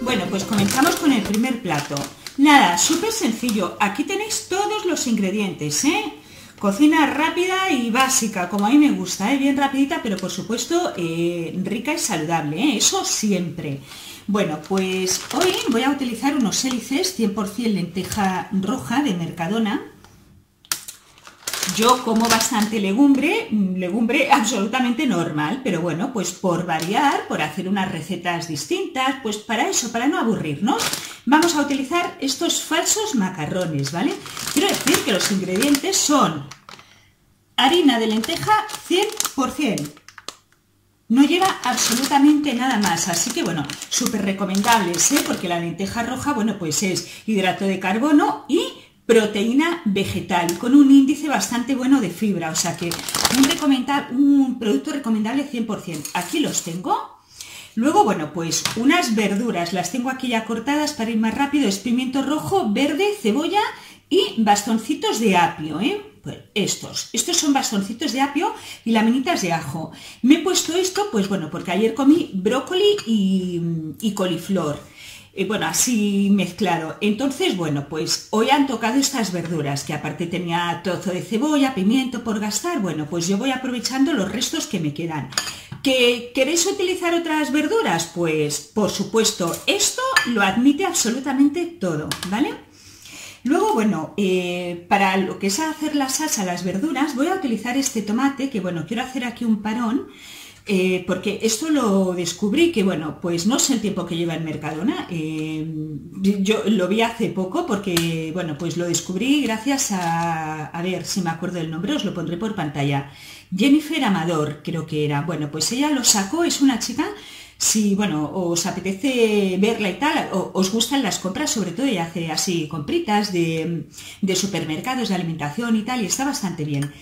Bueno, pues comenzamos con el primer plato. Nada, súper sencillo. Aquí tenéis todos los ingredientes, ¿eh? Cocina rápida y básica, como a mí me gusta, ¿eh? Bien rapidita, pero por supuesto rica y saludable, ¿eh? Eso siempre. Bueno, pues hoy voy a utilizar unos hélices 100% lenteja roja de Mercadona. Yo como bastante legumbre absolutamente normal, pero bueno, pues por variar, por hacer unas recetas distintas, pues para eso, para no aburrirnos, vamos a utilizar estos falsos macarrones, ¿vale? Quiero decir que los ingredientes son harina de lenteja 100%. No lleva absolutamente nada más, así que bueno, súper recomendables, ¿eh? Porque la lenteja roja, bueno, pues es hidrato de carbono y proteína vegetal, con un índice bastante bueno de fibra, o sea que un producto recomendable 100%. Aquí los tengo. Luego, bueno, pues unas verduras, las tengo aquí ya cortadas para ir más rápido, es pimiento rojo, verde, cebolla y bastoncitos de apio, ¿eh? Pues estos son bastoncitos de apio y laminitas de ajo. Me he puesto esto, pues bueno, porque ayer comí brócoli y coliflor. Bueno, así mezclado. Entonces, bueno, pues hoy han tocado estas verduras, que aparte tenía trozo de cebolla, pimiento por gastar. Bueno, pues yo voy aprovechando los restos que me quedan. ¿Que queréis utilizar otras verduras? Pues, por supuesto, esto lo admite absolutamente todo, ¿vale? Luego, bueno, para lo que es hacer la salsa a las verduras, voy a utilizar este tomate, que bueno, quiero hacer aquí un parón, porque esto lo descubrí que, bueno, pues no sé el tiempo que lleva en Mercadona, yo lo vi hace poco porque, bueno, pues lo descubrí gracias a ver si me acuerdo del nombre, os lo pondré por pantalla, Jennifer Amador creo que era. Bueno, pues ella lo sacó, es una chica, si, bueno, os apetece verla y tal, os gustan las compras, sobre todo ella hace así compritas de supermercados, de alimentación y tal, y está bastante bien.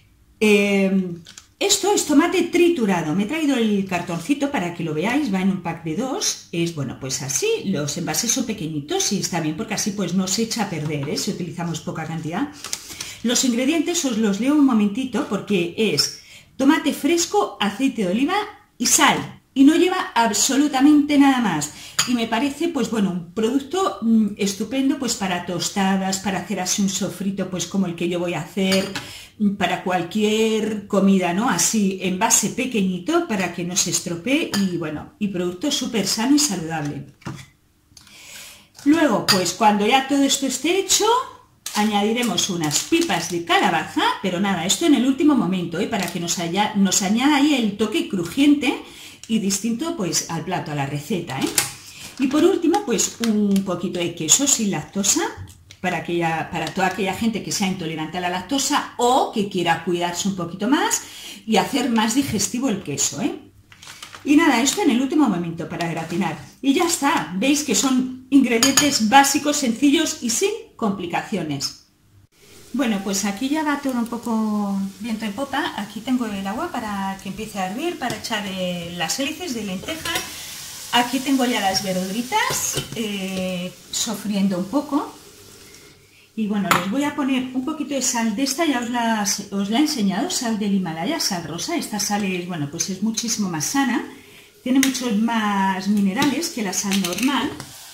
Esto es tomate triturado, me he traído el cartoncito para que lo veáis, va en un pack de 2, es bueno, pues así, los envases son pequeñitos y está bien porque así pues no se echa a perder, ¿eh? Si utilizamos poca cantidad. Los ingredientes os los leo un momentito porque es tomate fresco, aceite de oliva y sal. Y no lleva absolutamente nada más. Y me parece, pues bueno, un producto estupendo pues para tostadas, para hacer así un sofrito pues como el que yo voy a hacer, para cualquier comida, ¿no? Así, envase pequeñito para que no se estropee y bueno, y producto súper sano y saludable. Luego, pues cuando ya todo esto esté hecho, añadiremos unas pipas de calabaza, pero nada, esto en el último momento, ¿eh? Para que nos añada ahí el toque crujiente y distinto pues al plato, a la receta, ¿eh? Y por último pues un poquito de queso sin lactosa para toda aquella gente que sea intolerante a la lactosa o que quiera cuidarse un poquito más y hacer más digestivo el queso, ¿eh? Y nada, esto en el último momento para gratinar y ya está. Veis que son ingredientes básicos, sencillos y sin complicaciones. Bueno, pues aquí ya va todo un poco viento en popa. Aquí tengo el agua para que empiece a hervir, para echar las hélices de lenteja. Aquí tengo ya las verduritas sofriendo un poco. Y bueno, les voy a poner un poquito de sal de esta, ya os la he enseñado, sal del Himalaya, sal rosa. Esta sal es, bueno, pues es muchísimo más sana. Tiene muchos más minerales que la sal normal.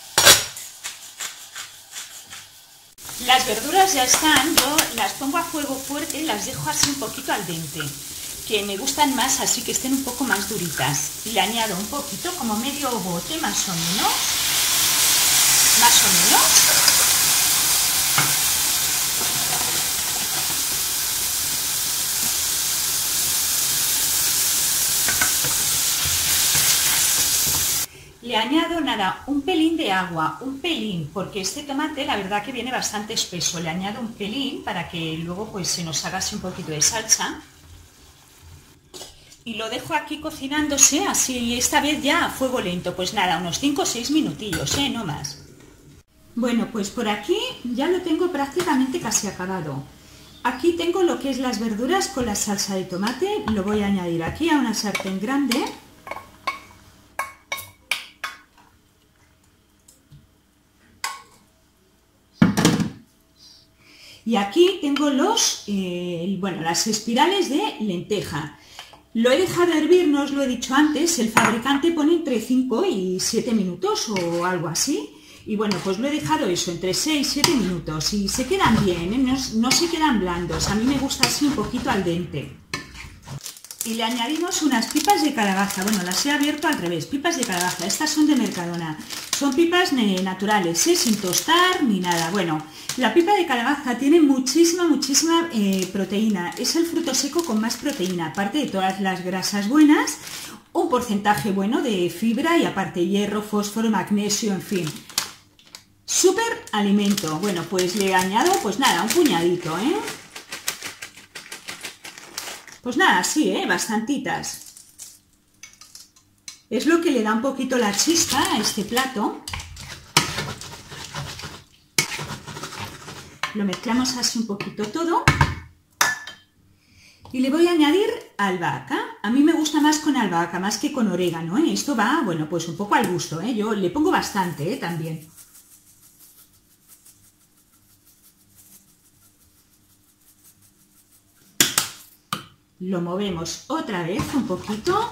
Las verduras ya están, yo las pongo a fuego fuerte y las dejo así un poquito al dente, que me gustan más así que estén un poco más duritas. Y le añado un poquito, como medio bote más o menos. Le añado nada, un pelín de agua, un pelín, porque este tomate la verdad que viene bastante espeso. Le añado un pelín para que luego pues se nos haga así un poquito de salsa. Y lo dejo aquí cocinándose así, esta vez ya a fuego lento. Pues nada, unos 5 o 6 minutillos, no más. Bueno, pues por aquí ya lo tengo prácticamente casi acabado. Aquí tengo lo que es las verduras con la salsa de tomate. Lo voy a añadir aquí a una sartén grande. Y aquí tengo las espirales de lenteja. Lo he dejado hervir, no os lo he dicho antes, el fabricante pone entre 5 y 7 minutos o algo así. Y bueno, pues lo he dejado eso, entre 6 y 7 minutos y se quedan bien, ¿eh? No se quedan blandos, a mí me gusta así un poquito al dente. Y le añadimos unas pipas de calabaza, bueno, las he abierto al revés, pipas de calabaza, estas son de Mercadona, son pipas naturales, sin tostar ni nada. Bueno, la pipa de calabaza tiene muchísima proteína, es el fruto seco con más proteína, aparte de todas las grasas buenas, un porcentaje bueno de fibra y aparte hierro, fósforo, magnesio, en fin. Súper alimento. Bueno, pues le añado, pues nada, un puñadito, ¿eh? Pues nada, sí, bastantitas. Es lo que le da un poquito la chispa a este plato. Lo mezclamos así un poquito todo. Y le voy a añadir albahaca. A mí me gusta más con albahaca, más que con orégano, ¿eh? Esto va, bueno, pues un poco al gusto, ¿eh? Yo le pongo bastante, también. Lo movemos otra vez un poquito.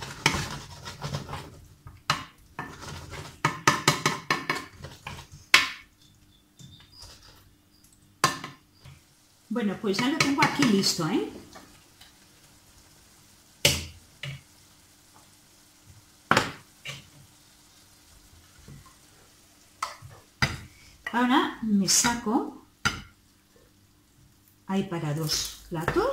Bueno, pues ya lo tengo aquí listo, ¿eh? Ahora me saco, hay para 2 platos.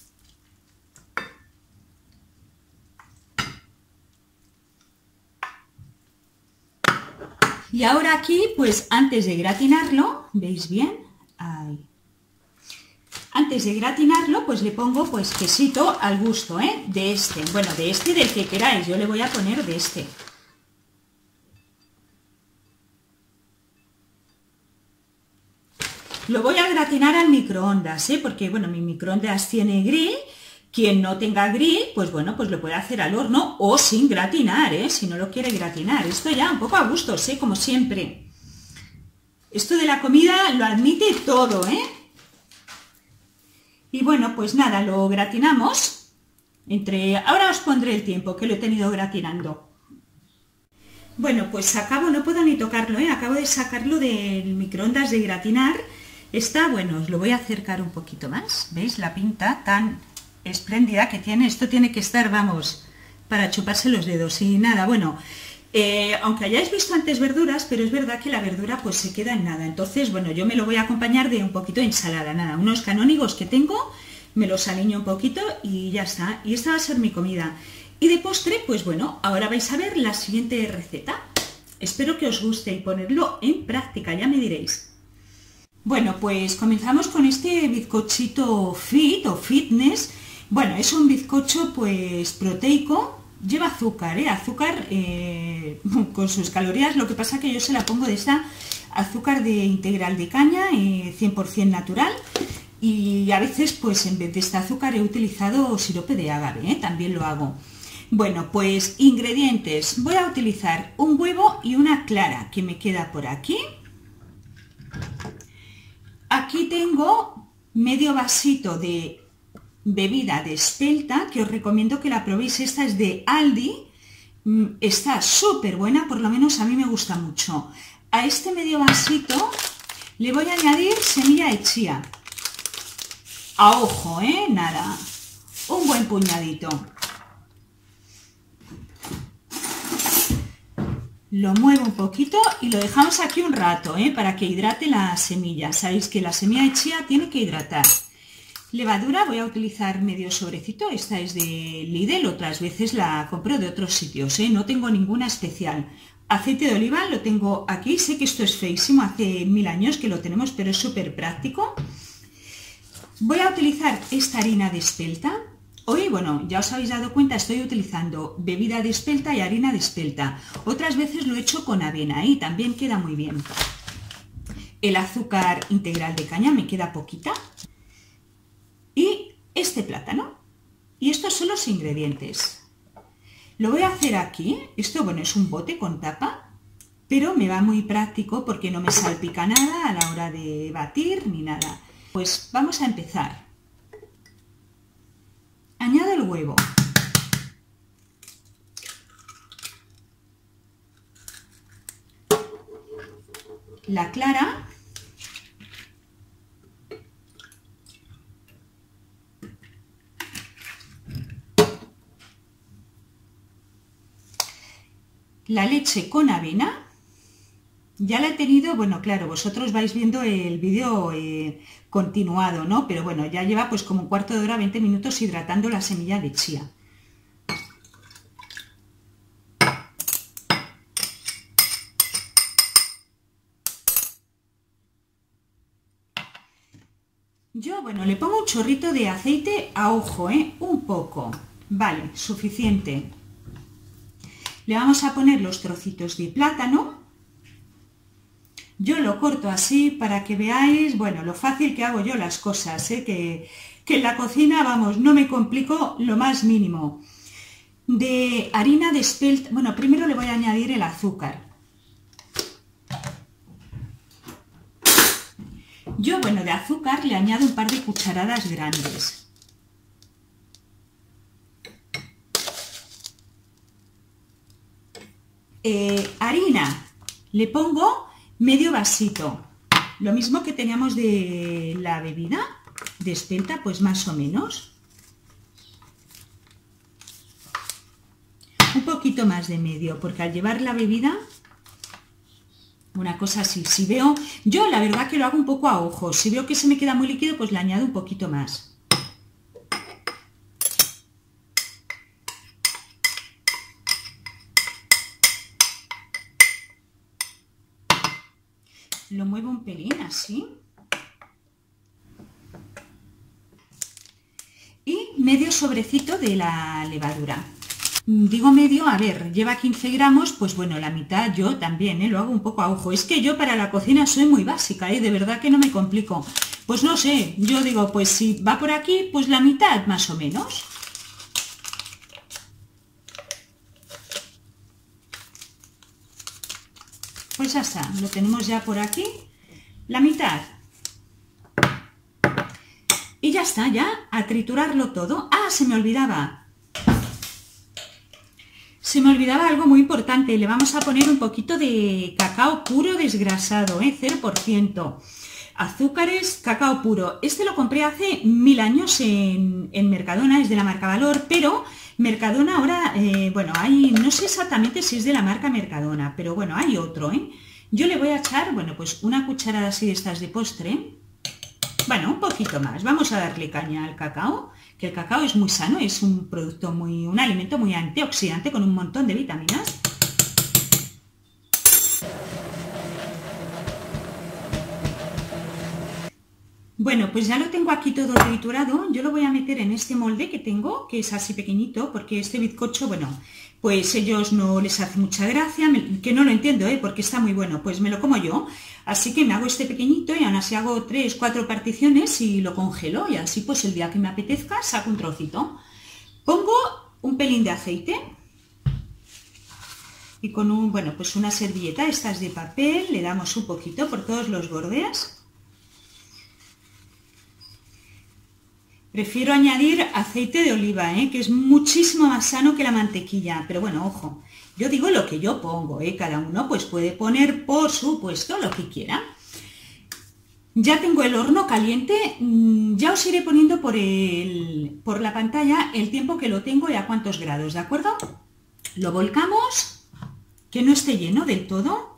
Y ahora aquí, pues antes de gratinarlo, ¿veis bien? Ahí. Antes de gratinarlo, pues le pongo pues quesito al gusto, ¿eh? De este, bueno, de este del que queráis, yo le voy a poner de este. Lo voy a gratinar al microondas, ¿eh? Porque, bueno, mi microondas tiene grill. Quien no tenga grill, pues bueno, pues lo puede hacer al horno o sin gratinar, ¿eh? Si no lo quiere gratinar. Esto ya un poco a gustos, ¿eh? Como siempre. Esto de la comida lo admite todo, ¿eh? Y bueno, pues nada, lo gratinamos. Ahora os pondré el tiempo que lo he tenido gratinando. Bueno, pues acabo, no puedo ni tocarlo, ¿eh? Acabo de sacarlo del microondas de gratinar. Está, bueno, os lo voy a acercar un poquito más. ¿Veis la pinta tan espléndida que tiene? Esto tiene que estar, vamos, para chuparse los dedos. Y nada, bueno, aunque hayáis visto antes verduras, pero es verdad que la verdura pues se queda en nada. Entonces, bueno, yo me lo voy a acompañar de un poquito de ensalada, nada, unos canónigos que tengo, me los aliño un poquito y ya está. Y esta va a ser mi comida. Y de postre, pues bueno, ahora vais a ver la siguiente receta. Espero que os guste y ponerlo en práctica, ya me diréis. Bueno, pues comenzamos con este bizcochito fit o fitness. Bueno, es un bizcocho pues proteico, lleva azúcar, azúcar con sus calorías, lo que pasa que yo se la pongo de esta azúcar de integral de caña, 100% natural, y a veces pues en vez de este azúcar he utilizado sirope de agave, también lo hago. Bueno, pues ingredientes, voy a utilizar un huevo y una clara que me queda por aquí. Aquí tengo medio vasito de bebida de espelta, que os recomiendo que la probéis. Esta es de Aldi, está súper buena, por lo menos a mí me gusta mucho. A este medio vasito le voy a añadir semilla de chía. A ojo, nada, un buen puñadito. Lo muevo un poquito y lo dejamos aquí un rato, para que hidrate la semilla. Sabéis que la semilla de chía tiene que hidratar. Levadura, voy a utilizar medio sobrecito, esta es de Lidl, otras veces la compro de otros sitios, no tengo ninguna especial. Aceite de oliva lo tengo aquí, sé que esto es feísimo, hace 1000 años que lo tenemos, pero es súper práctico. Voy a utilizar esta harina de espelta. Hoy, bueno, ya os habéis dado cuenta, estoy utilizando bebida de espelta y harina de espelta. Otras veces lo he hecho con avena y también queda muy bien. El azúcar integral de caña me queda poquita. Y este plátano. Y estos son los ingredientes. Lo voy a hacer aquí. Esto, bueno, es un bote con tapa, pero me va muy práctico porque no me salpica nada a la hora de batir ni nada. Pues vamos a empezar. Añado el huevo. la clara. La leche con avena. Ya la he tenido, bueno, claro, vosotros vais viendo el vídeo continuado, ¿no? Pero bueno, ya lleva pues como un cuarto de hora, 20 minutos hidratando la semilla de chía. Yo, bueno, le pongo un chorrito de aceite a ojo, un poco. Vale, suficiente. Le vamos a poner los trocitos de plátano. Yo lo corto así para que veáis, bueno, lo fácil que hago yo las cosas, que en la cocina, vamos, no me complico lo más mínimo. De harina de espelta, bueno, primero le voy a añadir el azúcar. Yo, bueno, de azúcar le añado un par de cucharadas grandes. Harina, le pongo medio vasito, lo mismo que teníamos de la bebida de espelta, pues más o menos. Un poquito más de medio, porque al llevar la bebida, una cosa así, si veo, yo la verdad que lo hago un poco a ojo, si veo que se me queda muy líquido, pues le añado un poquito más. Lo muevo un pelín así. Y medio sobrecito de la levadura. Digo medio, a ver, lleva 15 gramos, pues bueno, la mitad yo también, lo hago un poco a ojo. Es que yo para la cocina soy muy básica, de verdad que no me complico. Pues no sé, yo digo, pues si va por aquí, pues la mitad más o menos. Pues ya está, lo tenemos ya por aquí, la mitad. Y ya está, ya, a triturarlo todo. ¡Ah, se me olvidaba! Se me olvidaba algo muy importante, le vamos a poner un poquito de cacao puro desgrasado, 0%. Azúcares, cacao puro. Este lo compré hace 1000 años en Mercadona, es de la marca Valor, pero Mercadona ahora, bueno, hay, no sé exactamente si es de la marca Mercadona, pero bueno, hay otro, Yo le voy a echar, bueno, pues una cucharada así de estas de postre. Bueno, un poquito más. Vamos a darle caña al cacao, que el cacao es muy sano, es un producto un alimento muy antioxidante con un montón de vitaminas. Bueno, pues ya lo tengo aquí todo triturado. Yo lo voy a meter en este molde que tengo, que es así pequeñito, porque este bizcocho, bueno, pues ellos no les hace mucha gracia, que no lo entiendo, porque está muy bueno, pues me lo como yo. Así que me hago este pequeñito y aún así hago 3 o 4 particiones y lo congelo, y así pues el día que me apetezca saco un trocito. Pongo un pelín de aceite y con bueno, pues una servilleta, estas de papel, le damos un poquito por todos los bordes. Prefiero añadir aceite de oliva, que es muchísimo más sano que la mantequilla, pero bueno, ojo, yo digo lo que yo pongo, cada uno pues puede poner, por supuesto, lo que quiera. Ya tengo el horno caliente, ya os iré poniendo por la pantalla el tiempo que lo tengo y a cuántos grados, ¿de acuerdo? Lo volcamos, que no esté lleno del todo.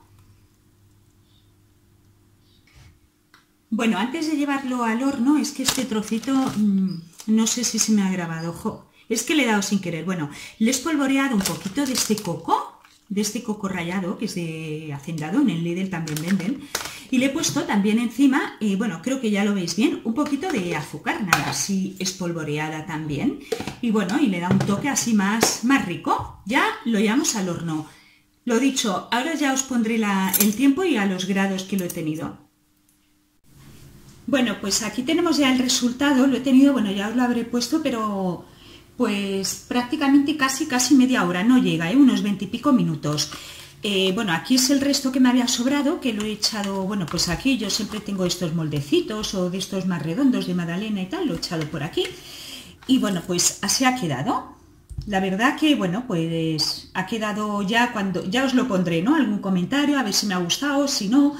Bueno, antes de llevarlo al horno, es que este trocito, no sé si se me ha grabado, ojo, es que le he dado sin querer. Bueno, le he espolvoreado un poquito de este coco rallado, que es de Hacendado, en el Lidl también venden, y le he puesto también encima, bueno, creo que ya lo veis bien, un poquito de azúcar, nada, así espolvoreada también, y bueno, y le da un toque así más rico. Ya lo llevamos al horno. Lo dicho, ahora ya os pondré el tiempo y a los grados que lo he tenido. Bueno, pues aquí tenemos ya el resultado, lo he tenido, bueno, ya os lo habré puesto, pero pues prácticamente casi media hora, no llega, unos 20 y pico minutos. Bueno, aquí es el resto que me había sobrado, que lo he echado, bueno, pues aquí yo siempre tengo estos moldecitos o de estos más redondos de magdalena y tal, lo he echado por aquí. Y bueno, pues así ha quedado. La verdad que, bueno, pues ha quedado ya, ya os lo pondré, ¿no? Algún comentario, a ver si me ha gustado, si no.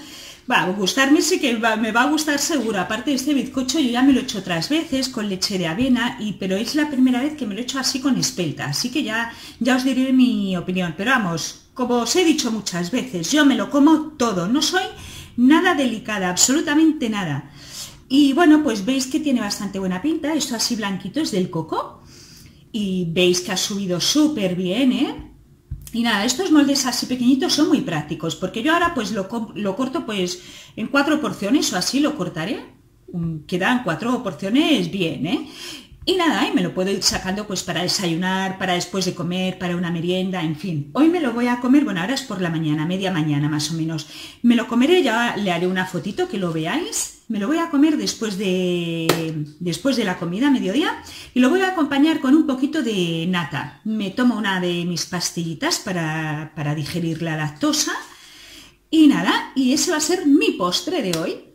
Va, gustarme sí que me va a gustar seguro. Aparte de este bizcocho yo ya me lo he hecho otras veces con leche de avena, pero es la primera vez que me lo he hecho así con espelta, así que ya os diré mi opinión. Pero vamos, como os he dicho muchas veces, yo me lo como todo, no soy nada delicada, absolutamente nada. Y bueno, pues veis que tiene bastante buena pinta, esto así blanquito es del coco y veis que ha subido súper bien, ¿eh? Y nada, estos moldes así pequeñitos son muy prácticos, porque yo ahora pues lo corto pues en 4 porciones o así lo cortaré. Quedan 4 porciones bien, ¿eh? Y nada, y me lo puedo ir sacando pues para desayunar, para después de comer, para una merienda, en fin. Hoy me lo voy a comer, bueno, ahora es por la mañana, media mañana más o menos. Me lo comeré, ya le haré una fotito que lo veáis. Me lo voy a comer después de la comida, mediodía, y lo voy a acompañar con un poquito de nata. Me tomo una de mis pastillitas para digerir la lactosa. Y nada, y ese va a ser mi postre de hoy.